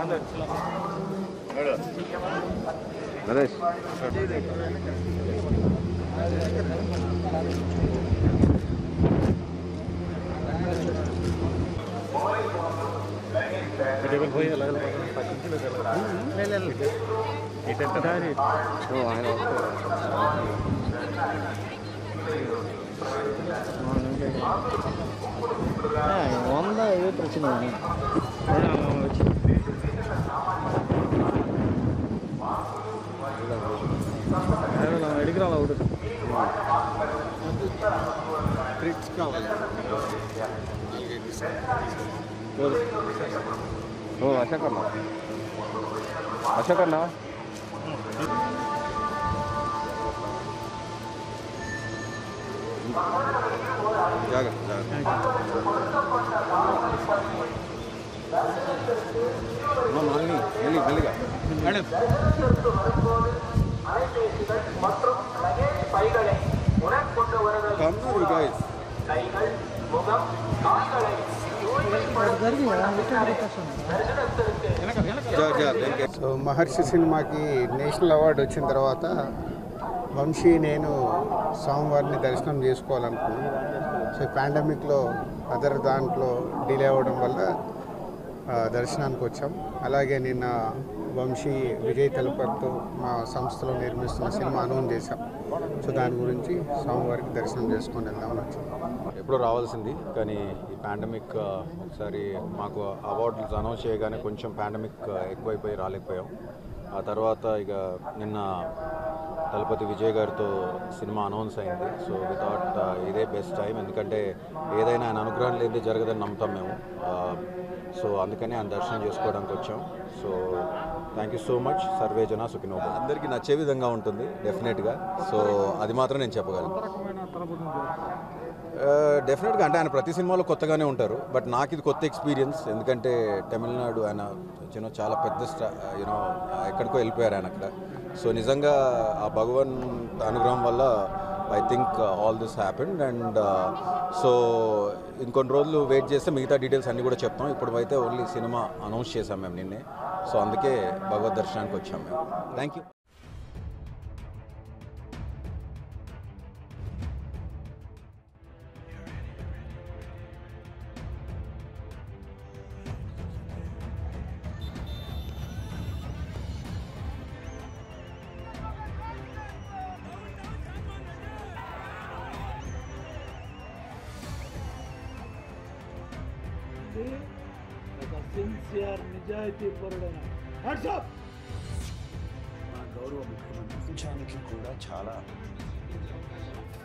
నరేష్ வந்தா ஏதோ பிரச்சனை நம்ம எடுக்கிறாங்களா விடு ట్రిక్స్ కావాలి ఓ అశోక్ అన్న మెల్లిగా మేడం సో మహర్షి సినిమాకి నేషనల్ అవార్డు వచ్చిన తర్వాత వంశీ నేను స్వామివారిని దర్శనం చేసుకోవాలనుకున్నాను. సో పాండమిక్లో అదర్ దాంట్లో డిలే అవ్వడం వల్ల దర్శనానికి వచ్చాం. అలాగే నిన్న వంశీ విజయ్ తలపతితో మా సంస్థలో నిర్మిస్తున్న సినిమా అనౌన్స్ చేశాం. సో దాని గురించి స్వామివారికి దర్శనం చేసుకొని వెళ్దామని వచ్చాం. ఎప్పుడో రావాల్సింది కానీ ఈ పాండమిక్ ఒకసారి మాకు అవార్డులు అనౌన్స్ చేయగానే కొంచెం పాండమిక్ ఎక్కువైపోయి రాలేకపోయాం. ఆ తర్వాత ఇక నిన్న తలపతి విజయ్ గారితో సినిమా అనౌన్స్ అయింది. సో వితౌట్ ఇదే బెస్ట్ టైం, ఎందుకంటే ఏదైనా ఆయన అనుగ్రహం లేనిది జరగదని నమ్ముతాం మేము. సో అందుకని ఆయన దర్శనం చేసుకోవడానికి వచ్చాం. So thank you so much. సర్వే జన సుఖినో భవంతు. అందరికీ నచ్చే విధంగా ఉంటుంది డెఫినెట్గా. సో అది మాత్రం నేను చెప్పగలను. డెఫినెట్గా అంటే ఆయన ప్రతి సినిమాలో కొత్తగానే ఉంటారు. బట్ నాకు ఇది కొత్త ఎక్స్పీరియన్స్, ఎందుకంటే తమిళనాడు ఆయన చాలా పెద్ద ఎక్కడికో వెళ్ళిపోయారు ఆయన అక్కడ. సో నిజంగా ఆ భగవాన్ అనుగ్రహం వల్ల I think all this happened. And so ఇంకొన్ని రోజులు వెయిట్ చేస్తే మిగతా డీటెయిల్స్ అన్నీ కూడా చెప్తాం. ఇప్పుడు అయితే ఓన్లీ సినిమా అనౌన్స్ చేసాం మేము నిన్నే. సో అందుకే భగవద్ దర్శనానికి వచ్చాం మేము. Thank you. సిన్సియర్ నిజాయితీ పరుడైన గౌరవ ముఖ్యమంత్రి కూడా చాలా